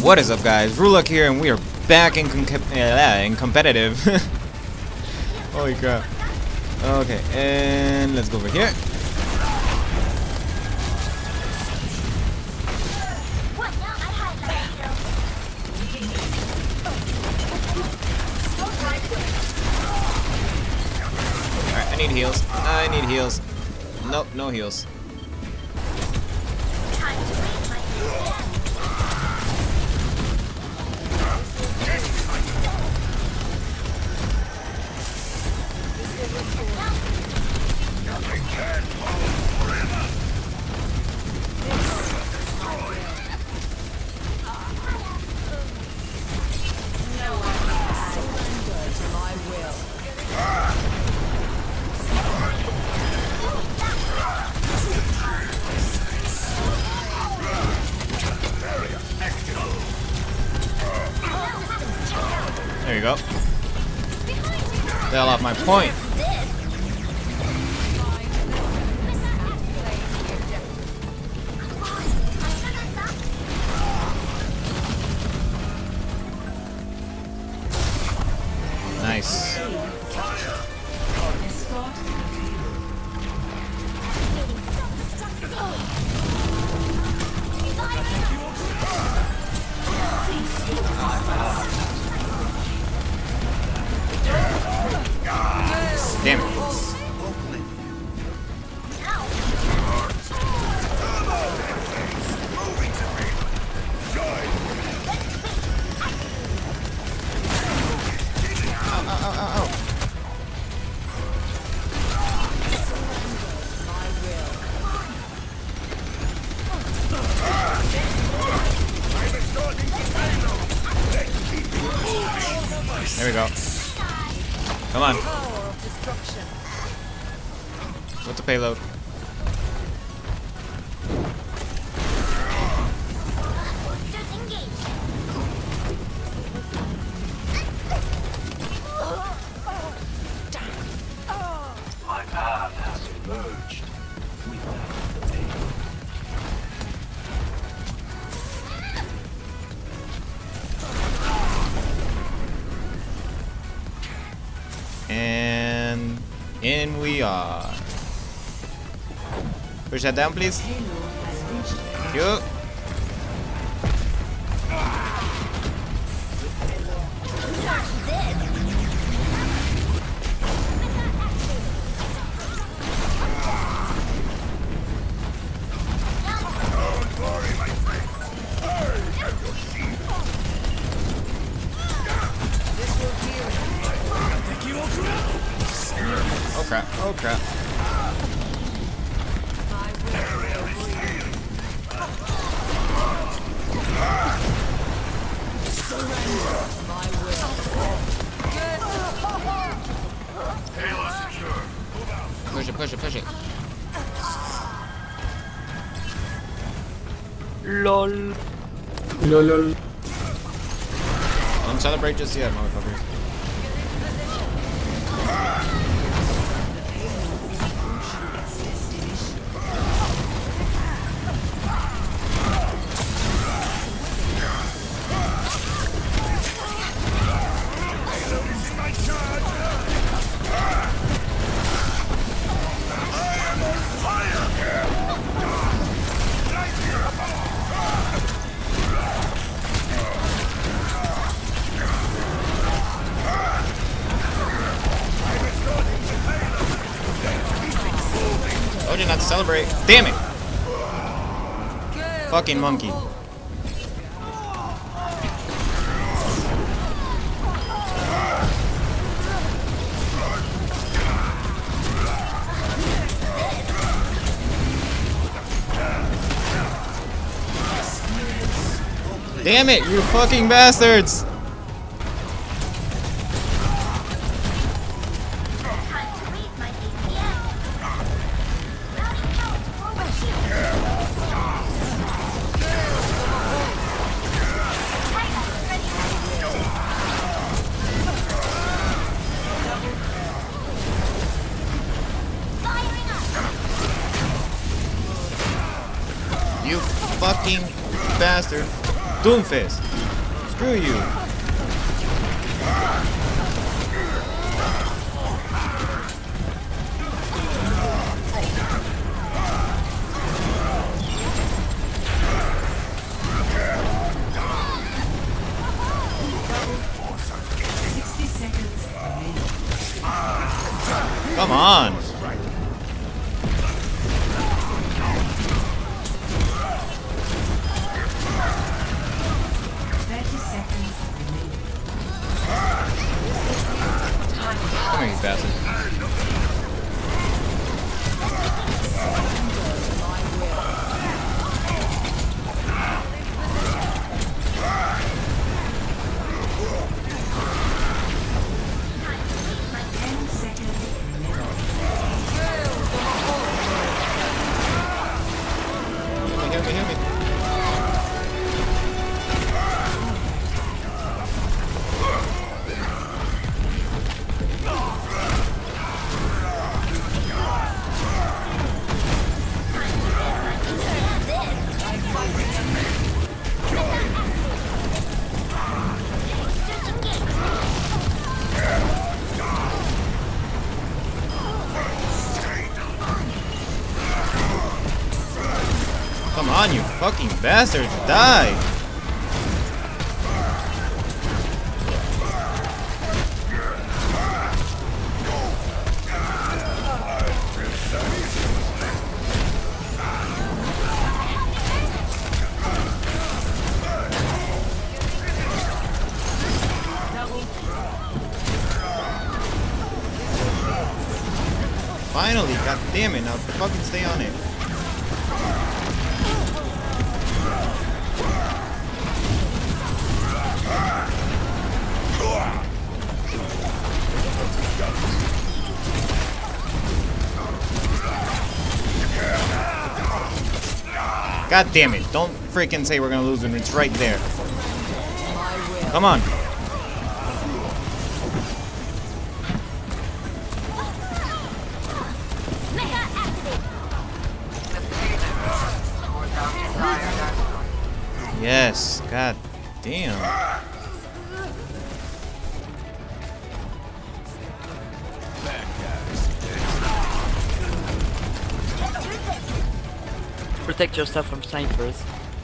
What is up, guys? Rulok here, and we are back in competitive. Holy crap. Okay, and let's go over here. Alright, I need heals. I need heals. Nope, no heals. There you go. Fell off my point. Nice. Damn it. There we go. Come on. What's the payload? My path has emerged without pain. And in we are. Push that down, please. Thank you. Oh crap, oh crap. Push it, push it, push it. LOL. Don't celebrate just yet, motherfuckers. Told you not to celebrate. Damn it! Fucking monkey. Damn it, you fucking bastards! You fucking bastard. Doomfist. Screw you. Come on. Come here, you bastard. Heal me. Come on, you fucking bastards, die! Finally, god damn it, now fucking stay on it. God damn it, don't freaking say we're gonna lose when it's right there. Come on. Yes, god damn. Protect yourself from snipers.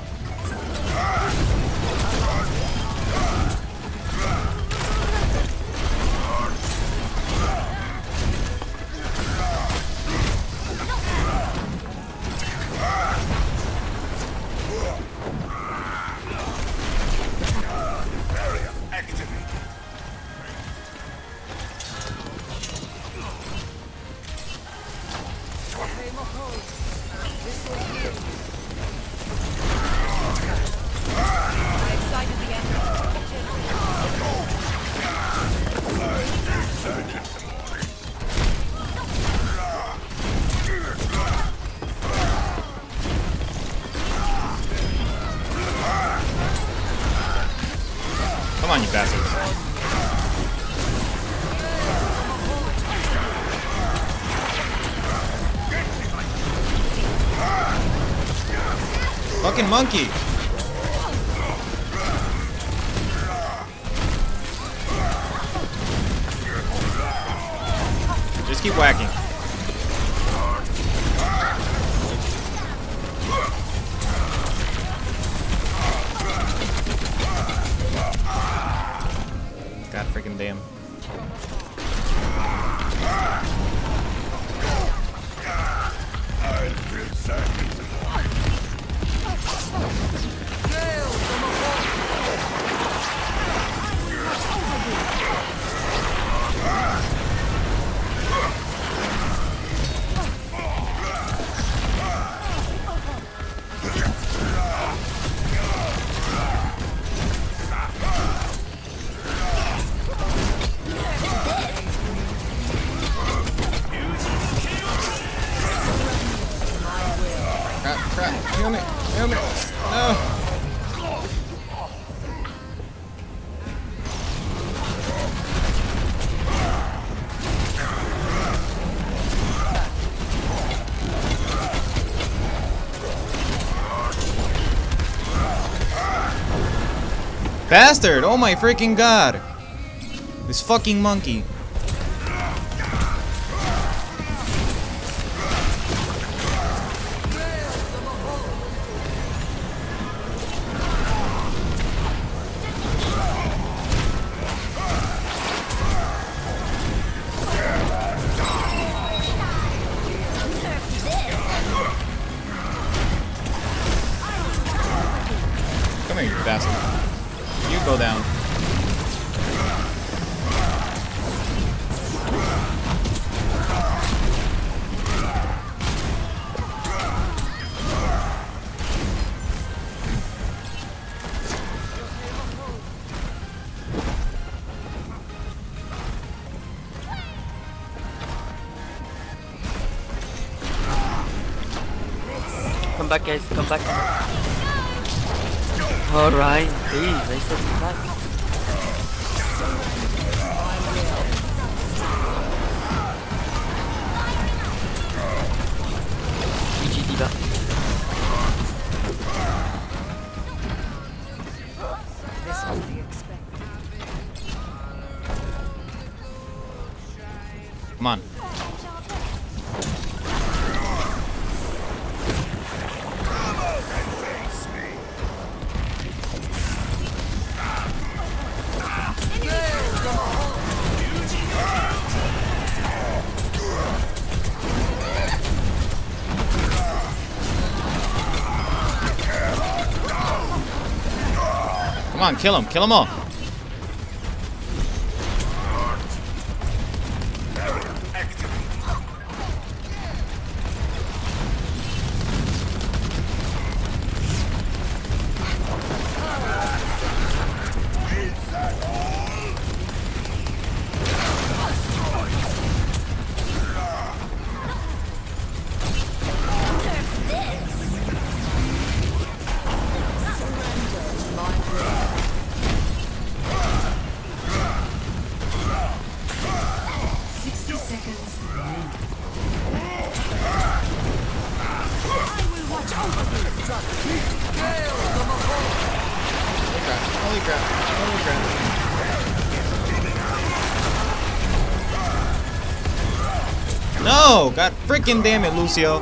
Come on, you bastards. Fucking monkey. Just keep whacking. God freaking damn. Crap, heal me, no. Bastard! Oh my freaking god! This fucking monkey. Come here, you bastard. You go down. Come back, guys, come back. Alright, please, I said come back. GG Diva. This was the expected. Come on. Come on, kill him all. Holy crap. Holy crap. No! God freaking damn it, Lucio.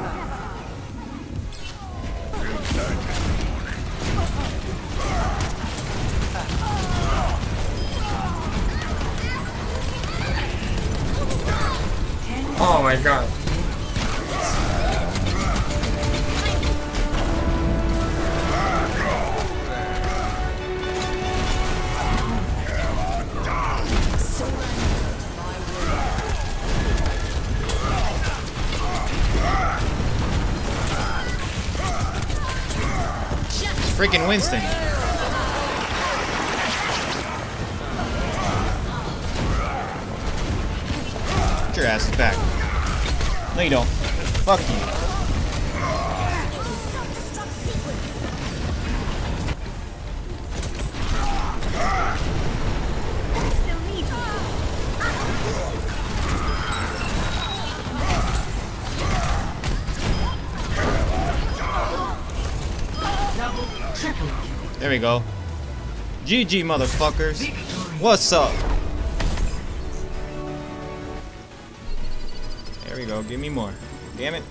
Oh my god. Freaking Winston. Get your asses back. No, you don't. Fuck you. There we go. GG, motherfuckers. What's up? There we go. Give me more. Damn it.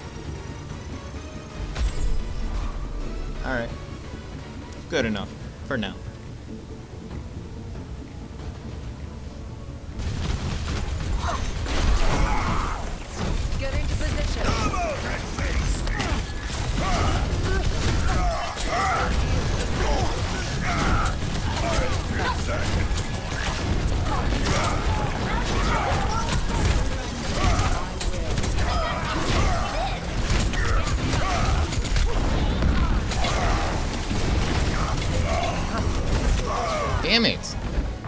Alright. Good enough. For now. Get into position. Damn it.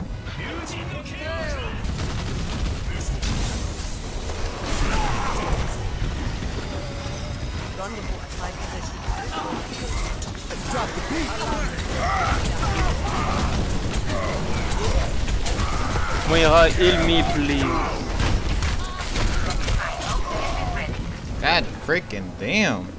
Moira, heal me, please. God freaking damn.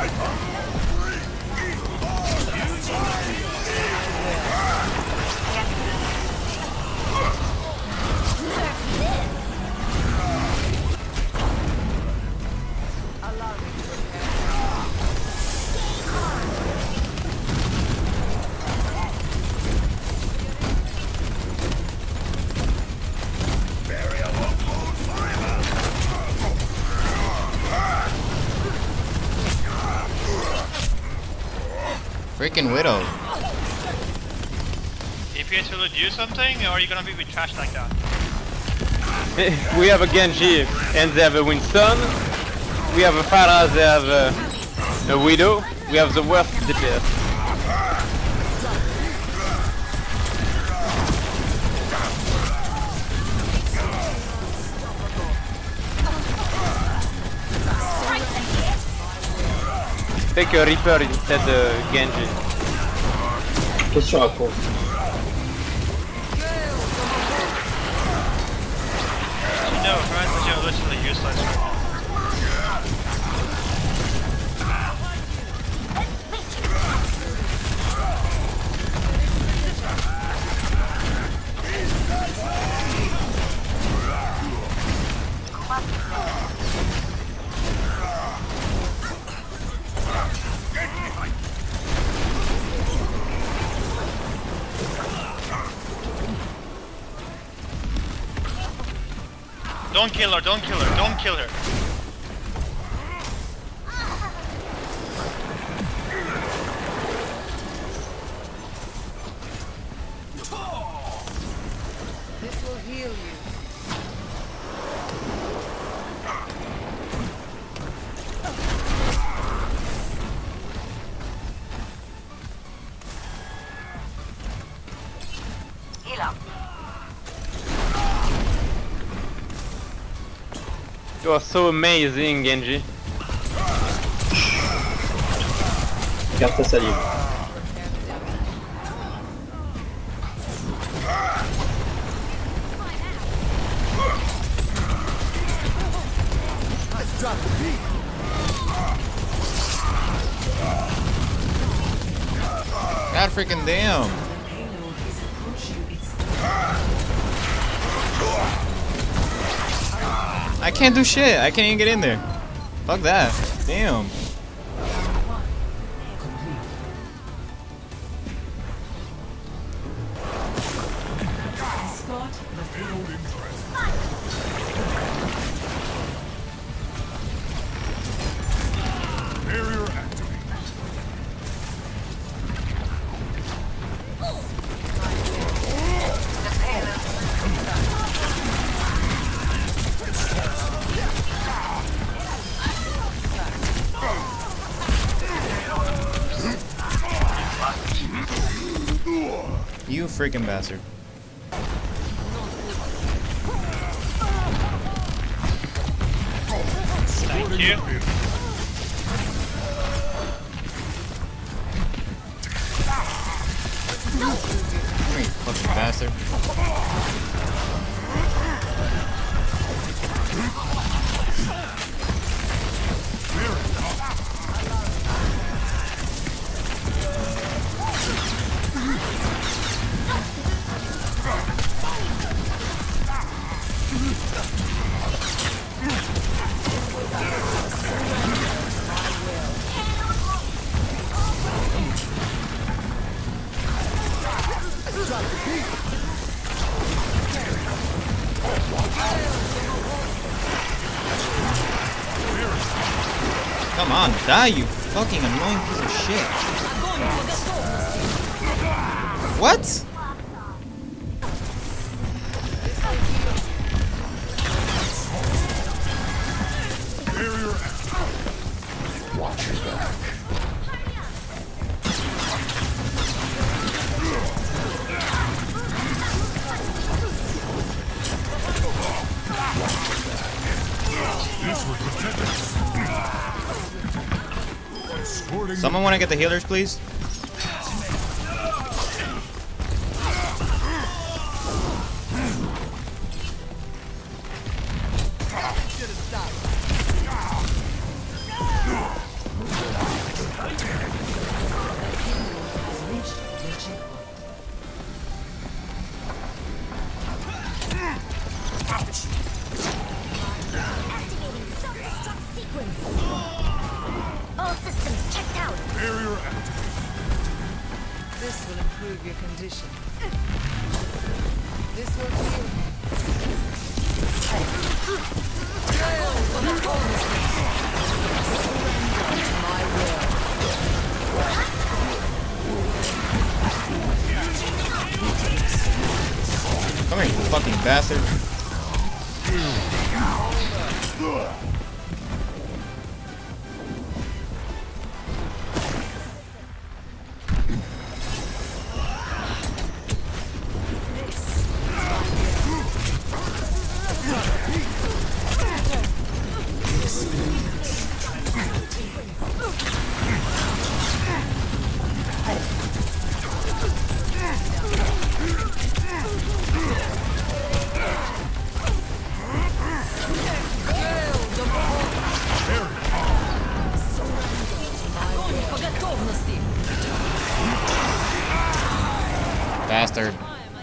Freaking Widow. If you guys will do something, or are you gonna be with trash like that? We have a Genji and they have a Winston. We have a Pharah, they have a Widow. We have the worst DPS. Take a Reaper instead Genji. Qu'est-ce que tu racontes? No, Horizon are literally useless right now. Don't kill her, don't kill her, don't kill her. This will heal you. You are so amazing, Genji. Garde ta salive. God freaking damn. I can't do shit. I can't even get in there. Fuck that. Damn. You freaking bastard. Thank you. You fucking bastard. Come on, die, you fucking annoying piece of shit. What? Watch your back. This would protect us. Someone want to get the healers, please? This will heal you. Come here, you fucking bastard. Bastard.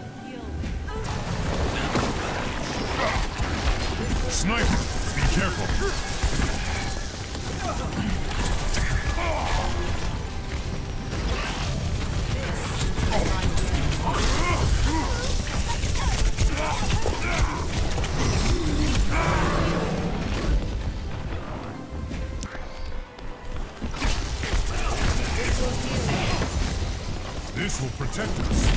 Sniper, be careful. This will protect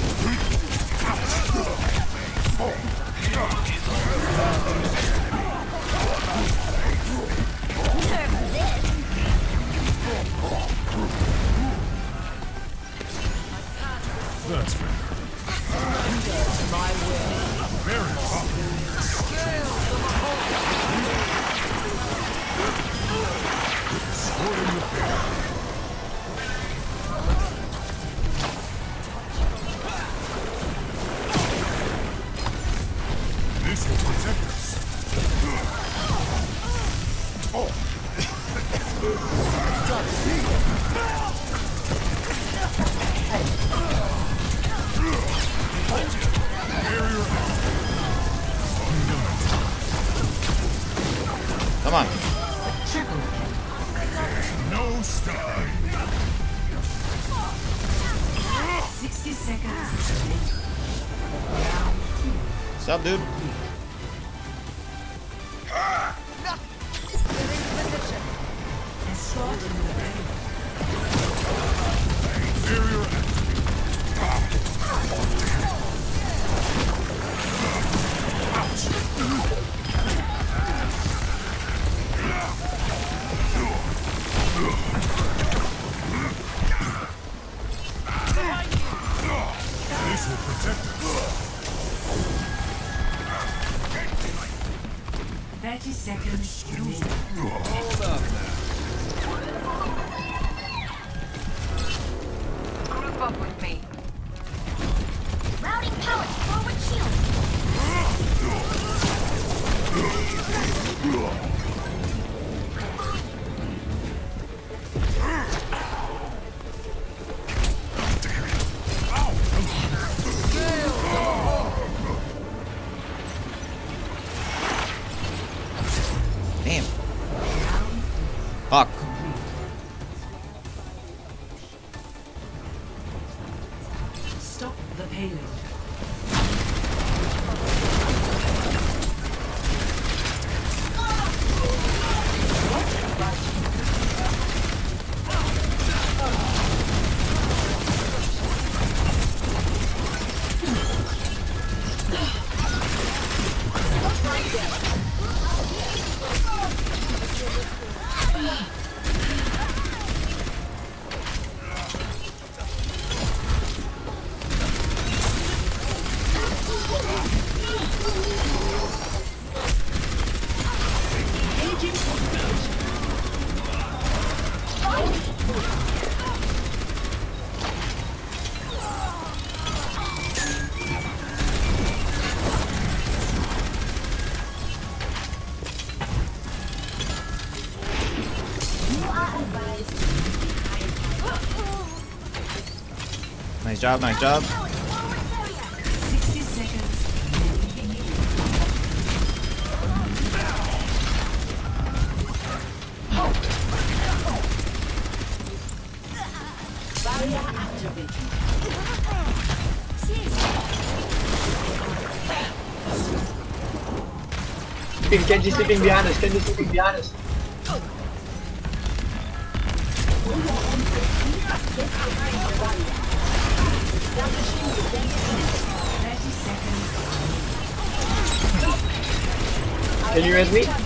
That's fair. Very popular. Sword in the face. This will protect us. Come on. No stopping. 60 seconds. What's up, dude? Barrier This will protect us. 30 seconds. Hold up. Group up with me. Routing power, forward shield. Damn. Fuck. Stop the payload. Nice job, nice job. 60 seconds. Barrier activated. Kenji sleeping behind us. Kenji sleeping behind us. Can you res me?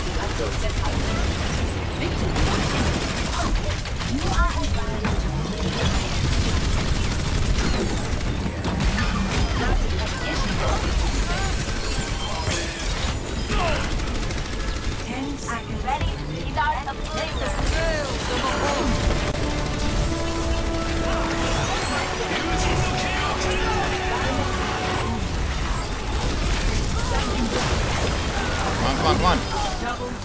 Ready? He's out of laser. Come on, come on, come on.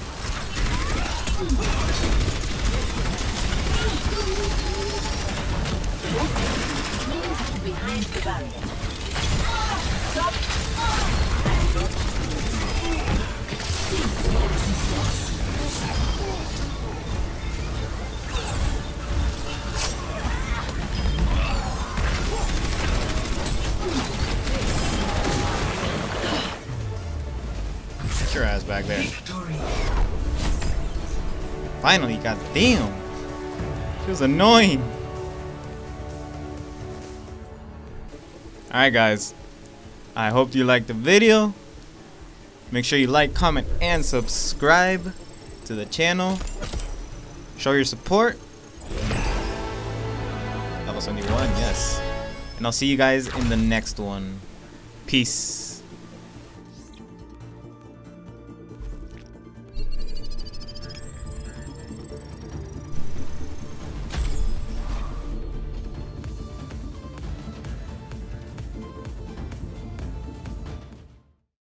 Behind the barrier. Get your ass back there. Finally, goddamn. She was annoying. Alright guys, I hope you liked the video. Make sure you like, comment, and subscribe to the channel. Show your support. Level 71, yes. And I'll see you guys in the next one. Peace.